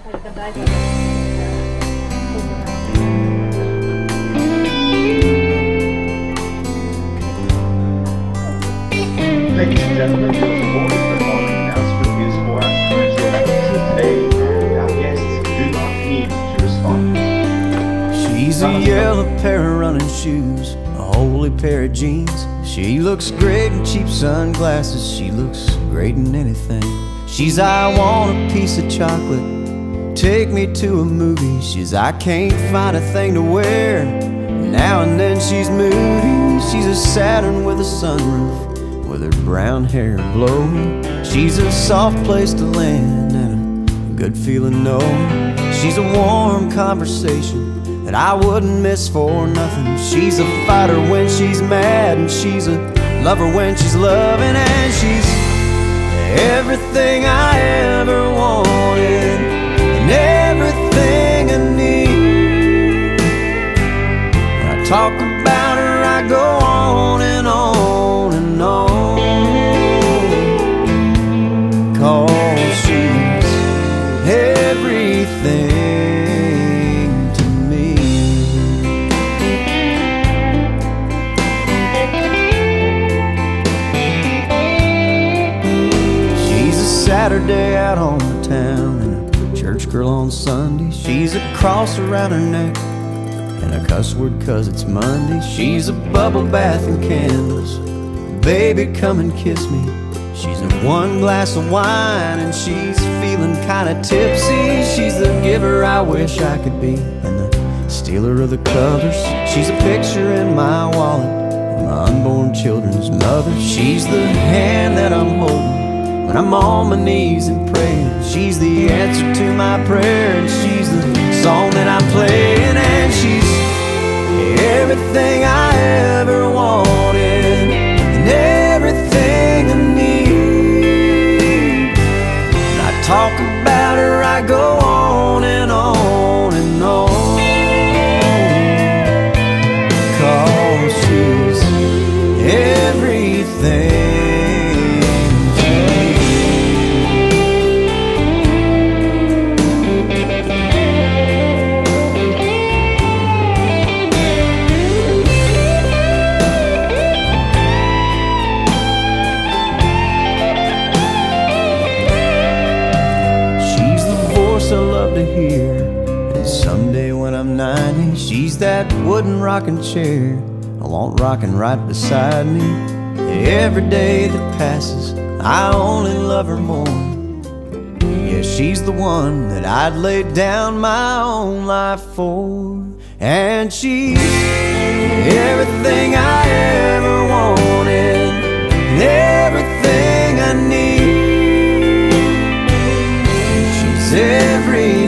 Ladies and gentlemen, the following announcement is for our casual activities today. Our guests do not need to respond. She's a yellow pair of running shoes, a holy pair of jeans. She looks great in cheap sunglasses. She looks great in anything. She's I want a piece of chocolate, take me to a movie. She's I can't find a thing to wear. Now and then she's moody. She's a Saturn with a sunroof, with her brown hair blowing. She's a soft place to land and a good feeling knowing. She's a warm conversation that I wouldn't miss for nothing. She's a fighter when she's mad, and she's a lover when she's loving. And she's everything I ever wanted and everything I need. When I talk about her, I go on and on and on, 'cause she's everything to me. She's a Saturday out on the town and a church girl on Sunday. She's a cross around her neck and a cuss word 'cause it's Monday. She's a bubble bath and candles, baby come and kiss me. She's a one glass of wine and she's feeling kinda tipsy. She's the giver I wish I could be and the stealer of the colors. She's a picture in my wallet and my unborn children's mother. She's the hand that I'm holding when I'm on my knees and praying. She's the answer to my prayer, and she's the song that I'm playing. And she's everything I ever wanted and everything I need. When I talk about her, I go on and on and on, 'cause she's everything. I love to hear, and someday when I'm 90, she's that wooden rocking chair I want rocking right beside me. Every day that passes, I only love her more. Yeah, she's the one that I'd lay down my own life for. And she's everything I ever wanted and everything I need. She's every